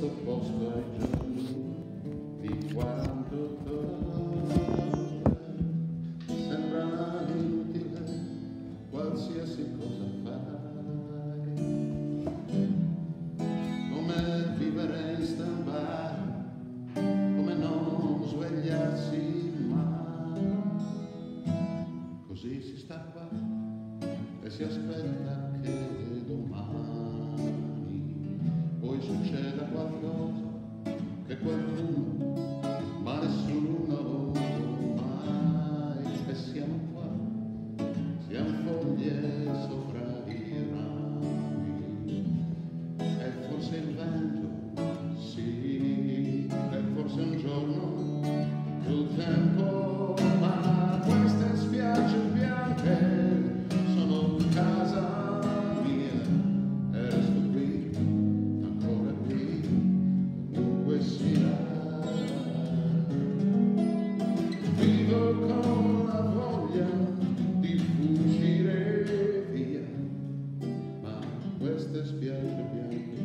questo posto ai giorni di quanto sembra inutile qualsiasi cosa fai, come vivere in stand-by, come non svegliarsi mai, così si sta qua e si aspetta che domani poi succeda qualcosa, che qualcuno, ma nessuno mai, e siamo qua, siamo foglie sopra i rami, e forse il vento, sì, e forse un giorno il tempo, ma queste spiagge bianche sono casa mia, e resto qui, ancora qui, comunque sia. Vivo con la voglia di fuggire via, ma queste spiagge bianche